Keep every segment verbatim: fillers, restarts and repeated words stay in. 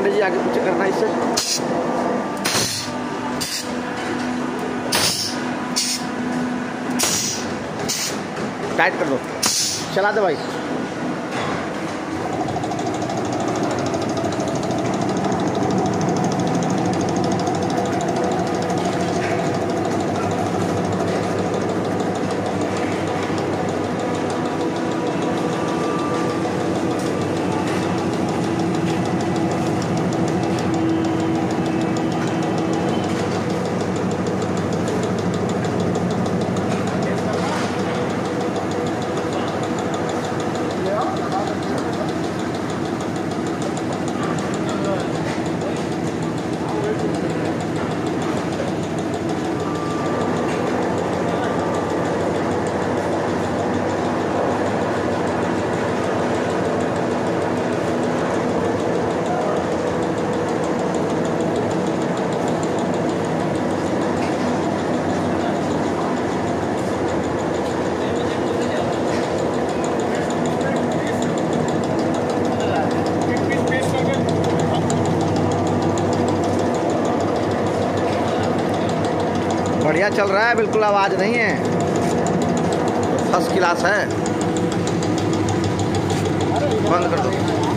पंडित जी आगे पीछे करना इससे। टाइट कर दो, चला दो भाई। बढ़िया चल रहा है, बिल्कुल आवाज नहीं है, फर्स्ट क्लास है। बंद कर दो।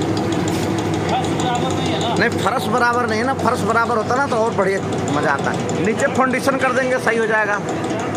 नहीं फर्श बराबर नहीं है ना, फर्श बराबर होता ना तो और बढ़िया मजा आता है। नीचे फाउंडेशन कर देंगे, सही हो जाएगा।